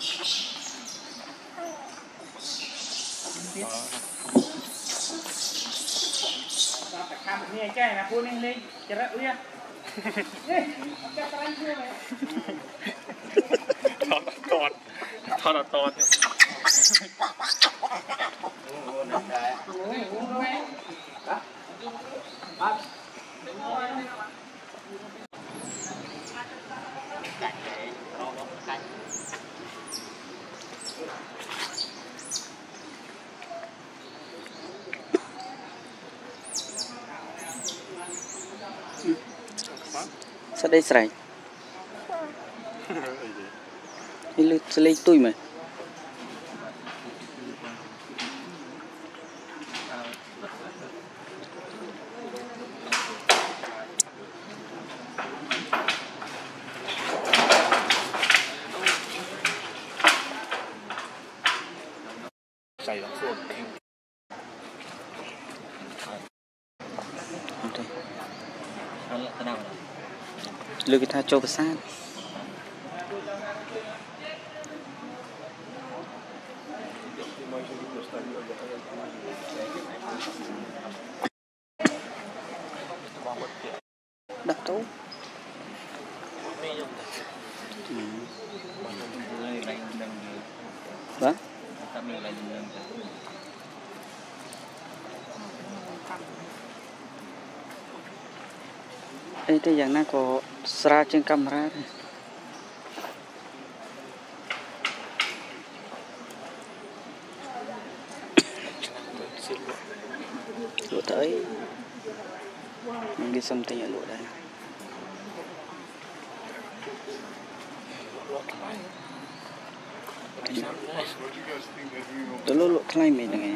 Nghe cái là cô lên chả rỡ uya. Thon thon. Sao đây sải? Đi lấy tôi mà. Sải lắm rồi. Lưu cái tha cho bớt sát. Đặt tấu. Đó. Đây thì dạng nó có sra trên camera này. Lụa tới mình đi xâm tinh ở lụa đây. Tôi lụa thay mình này.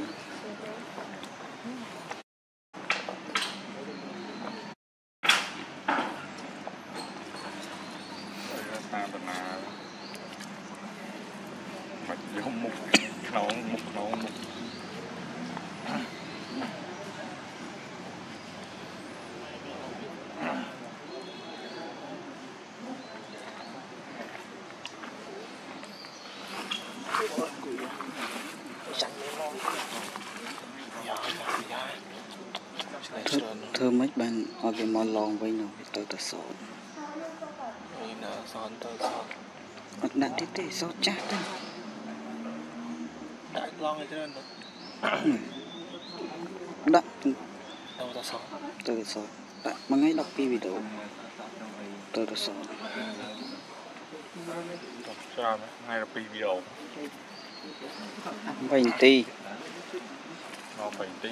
Mục thơ mấy bạn ở cái món lòng với nhau tôi ta sốt đặt tiếp sốt chát đấy đã long rồi chứ đặt đâu ta sốt tôi sốt đặt mà ngay đọc video tôi ta sốt sao ngay là video vành ti nó vành ti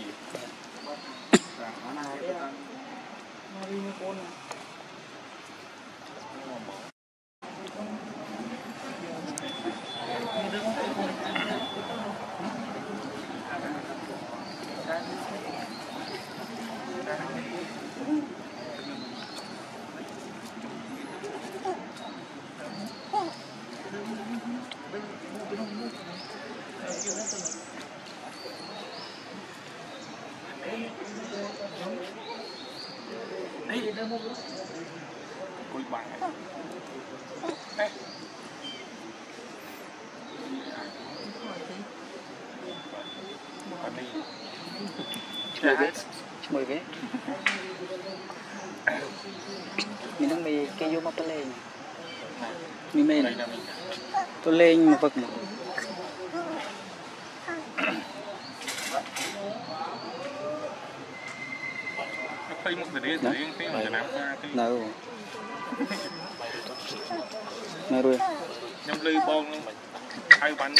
cùi bài mười vé mình đang bị cây vô mà tôi lên mình lên tôi lên một vật một thấy một cái cái mà làm ra cái nào nào rồi nhâm lư bông hai bánh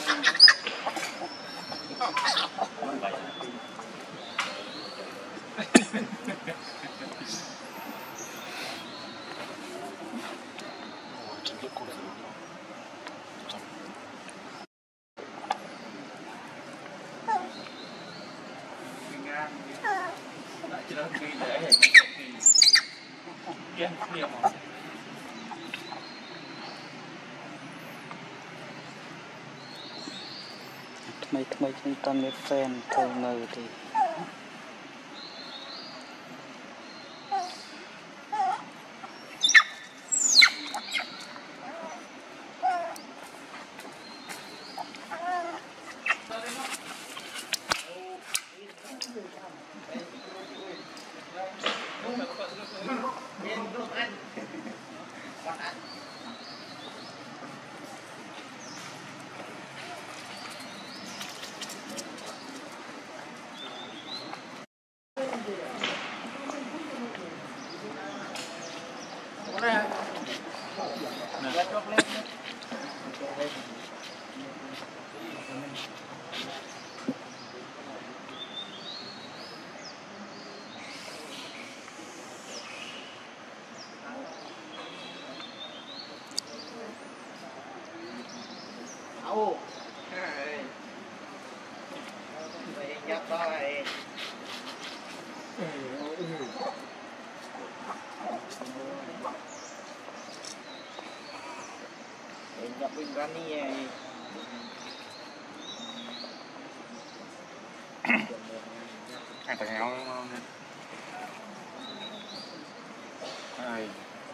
mấy trên tâm với fan thôi ngờ thì Ồ, mày nhắc đó này. Nhập bên ra đi này. Ăn phải héo ngon nha. Ai.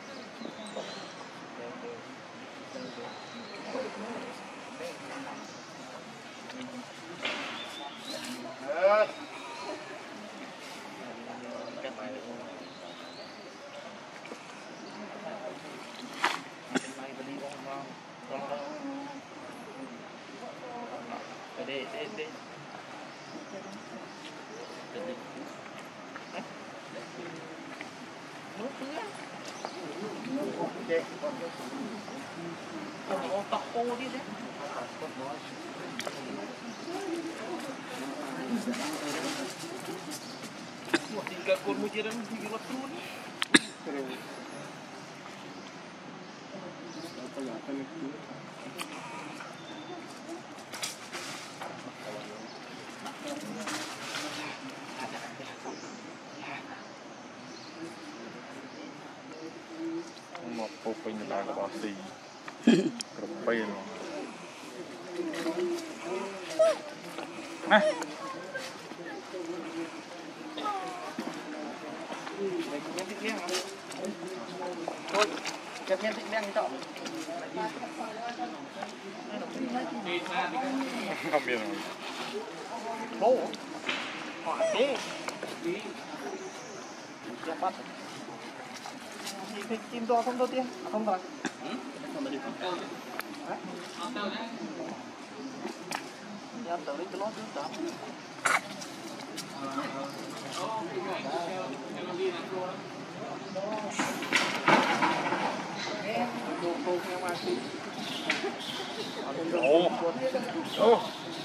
Đi. Nước tía. Con tóc cô đi đấy. Tinggal con mu jalan di waktu ni. Một cục pin là có bao xì. Cục pin. Này. Nhân thịt đen hả? Thôi, chặt nhân thịt đen đi chọn. Không biết rồi. Bố. Hỏa thế. Chặt bắt. Thịt chim to không đầu tiên, không rồi. Em tới đây tôi lót trước đó. Ồ.